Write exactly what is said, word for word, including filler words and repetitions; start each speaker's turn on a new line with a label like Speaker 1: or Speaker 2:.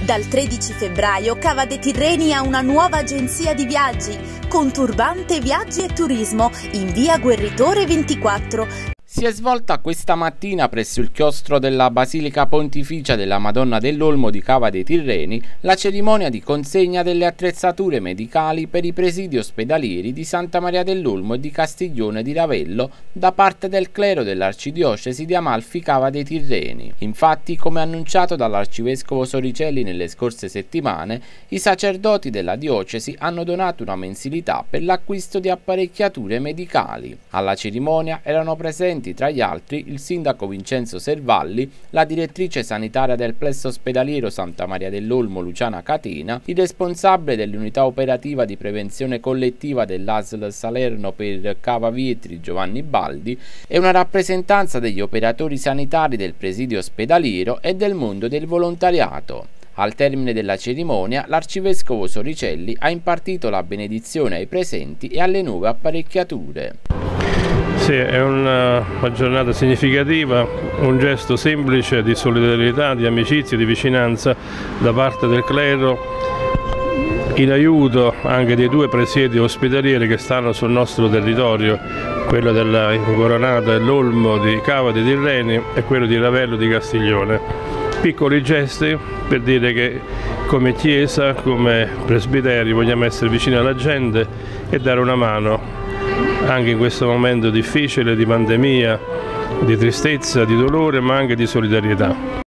Speaker 1: Dal tredici febbraio Cava dei Tirreni ha una nuova agenzia di viaggi con Turbante Viaggi e Turismo in via Guerritore ventiquattro.
Speaker 2: Si è svolta questa mattina presso il chiostro della Basilica Pontificia della Madonna dell'Olmo di Cava dei Tirreni la cerimonia di consegna delle attrezzature medicali per i presidi ospedalieri di Santa Maria dell'Olmo e di Castiglione di Ravello da parte del clero dell'Arcidiocesi di Amalfi Cava dei Tirreni. Infatti, come annunciato dall'Arcivescovo Soricelli nelle scorse settimane, i sacerdoti della diocesi hanno donato una mensilità per l'acquisto di apparecchiature medicali. Alla cerimonia erano presenti tra gli altri il sindaco Vincenzo Servalli, la direttrice sanitaria del plesso ospedaliero Santa Maria dell'Olmo Luciana Catena, il responsabile dell'unità operativa di prevenzione collettiva dell'A S L Salerno per Cava Vietri Giovanni Baldi e una rappresentanza degli operatori sanitari del presidio ospedaliero e del mondo del volontariato. Al termine della cerimonia, l'Arcivescovo Soricelli ha impartito la benedizione ai presenti e alle nuove apparecchiature.
Speaker 3: Sì, è una, una giornata significativa, un gesto semplice di solidarietà, di amicizia, di vicinanza da parte del clero in aiuto anche dei due presidi ospedalieri che stanno sul nostro territorio, quello della Incoronata e l'Olmo di Cava dei Tirreni e quello di Ravello di Castiglione. Piccoli gesti per dire che come Chiesa, come presbiteri vogliamo essere vicini alla gente e dare una mano anche in questo momento difficile di pandemia, di tristezza, di dolore, ma anche di solidarietà.